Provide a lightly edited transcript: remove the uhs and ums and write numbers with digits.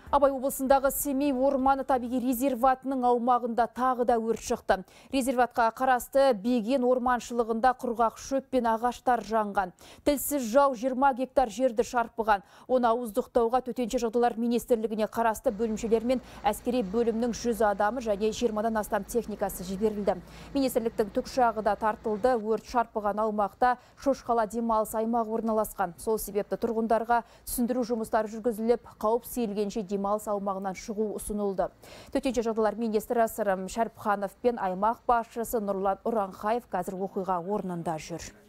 Абай облысындағы Семей орманы табиғи резерватының аумағында тағы да өрт шықты. Резерватқа қарасты Беген орманшылығында құрғақ шөп пен ағаштар жанған. Тілсіз жау 20 гектар жерді шарпыған. Оны ауыздықтауға Төтенше жағдайлар министрлігіне қарасты бөлімшелер мен әскери бөлімнің 100 адамы және 20-дан астам техникасы жіберілді. Министрліктің тікұшағы да тартылды. Өрт шарпыған аумақта Шошқала демалыс аймағы орналасқан. Сол себепті тұрғындарға түсіндіру жұмыстары жүргізіліп, қауіп сейілгенше демалыс аумағынан шығу ұсынылды. Төтенше жағдайлар министрі Сырым Шәріпханов пен аймақ басшысы Нұрлан Ұранхаев қазір оқиға орнында жүр.